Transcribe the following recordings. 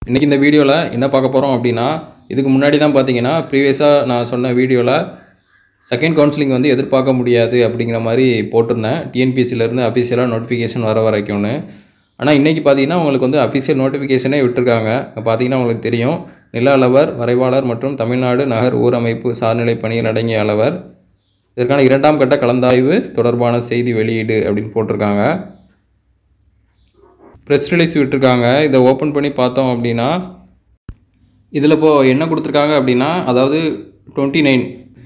இன்றைக்கி இந்த வீடியோவில் என்ன பார்க்க போகிறோம் அப்படின்னா, இதுக்கு முன்னாடி தான் பார்த்தீங்கன்னா ப்ரீவியஸாக நான் சொன்ன வீடியோவில் செகண்ட் கவுன்சிலிங் வந்து எதிர்பார்க்க முடியாது அப்படிங்கிற மாதிரி போட்டிருந்தேன். டிஎன்பிஎஸ்சிலேருந்து அஃபிஷியலாக நோட்டிஃபிகேஷன் வர வரைக்கும்னு. ஆனால் இன்றைக்கி பார்த்தீங்கன்னா உங்களுக்கு வந்து அஃபிஷியல் நோட்டிஃபிகேஷனே விட்டுருக்காங்க. பார்த்தீங்கன்னா உங்களுக்கு தெரியும், நில அளவர், வரைவாளர் மற்றும் தமிழ்நாடு நகர் ஊரமைப்பு சார்நிலை பணியில் அடங்கிய அளவர், இதற்கான 2ஆம் கட்ட கலந்தாய்வு தொடர்பான செய்தி வெளியீடு அப்படின்னு போட்டிருக்காங்க. ப்ரெஸ் ரிலீஸ் விட்டுருக்காங்க. இதை ஓப்பன் பண்ணி பார்த்தோம் அப்படின்னா, இதில் இப்போது என்ன கொடுத்துருக்காங்க அப்படின்னா, அதாவது 29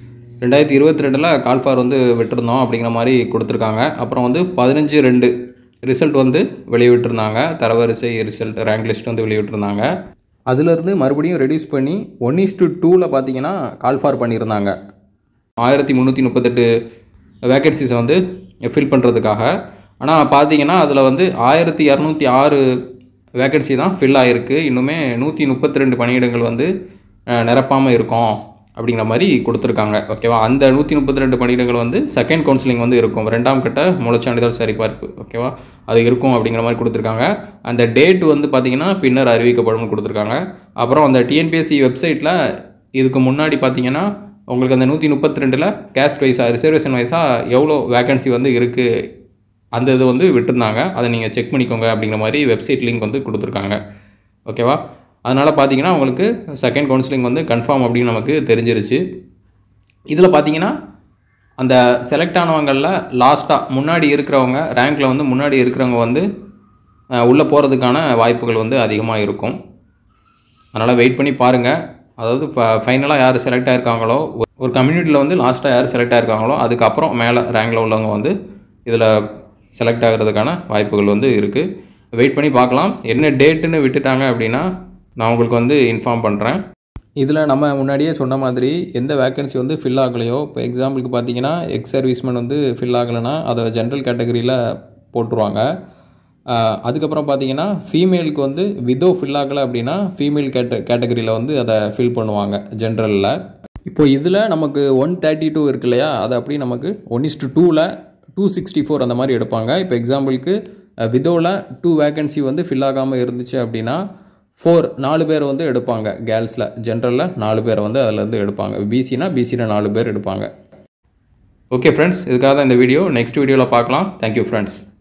2022 கால் ஃபார் வந்து விட்டுருந்தோம் அப்படிங்கிற மாதிரி கொடுத்துருக்காங்க. அப்புறம் வந்து 15/2 ரிசல்ட் வந்து வெளியிட்டிருந்தாங்க. தரவரிசை ரிசல்ட் ரேங்க் லிஸ்ட் வந்து வெளியிட்டிருந்தாங்க. அதிலிருந்து மறுபடியும் ரெடியூஸ் பண்ணி 1:2 பார்த்தீங்கன்னா கால் ஃபார் பண்ணியிருந்தாங்க. 1338 வேக்கன்சிஸை வந்து ஃபில் பண்ணுறதுக்காக. ஆனால் பார்த்தீங்கன்னா அதில் வந்து 1206 வேக்கன்சி தான் ஃபில் ஆகிருக்கு. இன்னுமே 132 பணியிடங்கள் வந்து நிரப்பாமல் இருக்கும் அப்படிங்கிற மாதிரி கொடுத்துருக்காங்க. ஓகேவா? அந்த 132 பணியிடங்கள் வந்து செகண்ட் கவுன்சிலிங் வந்து இருக்கும். 2ஆம் கட்ட மூலச்சான்றிதழ் சரிபார்ப்பு. ஓகேவா? அது இருக்கும் அப்படிங்கிற மாதிரி கொடுத்துருக்காங்க. அந்த டேட் வந்து பார்த்திங்கன்னா பின்னர் அறிவிக்கப்படும் கொடுத்துருக்காங்க. அப்புறம் அந்த டிஎன்பிஎஸ்சி வெப்சைட்டில் இதுக்கு முன்னாடி பார்த்திங்கன்னா உங்களுக்கு அந்த 132 கேஸ்ட் வைஸாக ரிசர்வேஷன் வைஸாக எவ்வளோ வேக்கன்சி வந்து இருக்குது அந்த இது வந்து விட்டுருந்தாங்க. அதை நீங்கள் செக் பண்ணிக்கோங்க அப்படிங்கிற மாதிரி வெப்சைட் லிங்க் வந்து கொடுத்துருக்காங்க. ஓகேவா? அதனால் பார்த்தீங்கன்னா உங்களுக்கு செகண்ட் கவுன்சிலிங் வந்து கன்ஃபார்ம் அப்படின்னு நமக்கு தெரிஞ்சிருச்சு. இதில் பார்த்தீங்கன்னா அந்த செலக்ட் ஆனவங்களில் லாஸ்ட்டாக முன்னாடி இருக்கிறவங்க, ரேங்க்கில் வந்து முன்னாடி இருக்கிறவங்க வந்து உள்ளே போகிறதுக்கான வாய்ப்புகள் வந்து அதிகமாக இருக்கும். அதனால் வெயிட் பண்ணி பாருங்கள். அதாவது ஃபைனலாக யார் செலக்ட் ஆகிருக்காங்களோ, ஒரு கம்யூனிட்டியில் வந்து லாஸ்ட்டாக யார் செலக்ட் ஆகிருக்காங்களோ அதுக்கப்புறம் மேலே ரேங்கில் உள்ளவங்க வந்து இதில் செலக்ட் ஆகிறதுக்கான வாய்ப்புகள் வந்து இருக்குது. வெயிட் பண்ணி பார்க்கலாம். என்ன டேட்டுன்னு விட்டுட்டாங்க அப்படின்னா நான் உங்களுக்கு வந்து இன்ஃபார்ம் பண்ணுறேன். இதில் நம்ம முன்னாடியே சொன்ன மாதிரி எந்த வேக்கன்சி வந்து ஃபில் ஆகலையோ, இப்போ எக்ஸாம்பிளுக்கு பார்த்தீங்கன்னா எக்ஸ் சர்வீஸ்மேன் வந்து ஃபில் ஆகலைன்னா அதை ஜென்ரல் கேட்டகரியில் போட்டுருவாங்க. அதுக்கப்புறம் பார்த்தீங்கன்னா ஃபீமேலுக்கு வந்து விதோ ஃபில் ஆகலை அப்படின்னா ஃபீமேல் கேட்டகரியில் வந்து அதை ஃபில் பண்ணுவாங்க ஜென்ரலில். இப்போ இதில் நமக்கு 132 இருக்கு இல்லையா, அதை அப்படி நமக்கு 1:2 264 அந்த மாதிரி எடுப்பாங்க. இப்போ எக்ஸாம்பிளுக்கு விதோவில் 2 வேக்கன்சி வந்து ஃபில் ஆகாமல் இருந்துச்சு அப்படின்னா 4 பேர் வந்து எடுப்பாங்க. கேர்ள்ஸில் ஜென்ரலில் 4 பேர் வந்து அதிலேருந்து எடுப்பாங்க. பிசியில் 4 பேர் எடுப்பாங்க. ஓகே ஃப்ரெண்ட்ஸ், இதுக்காக தான் இந்த வீடியோ. நெக்ஸ்ட் வீடியோவில் பார்க்கலாம். Thank you friends.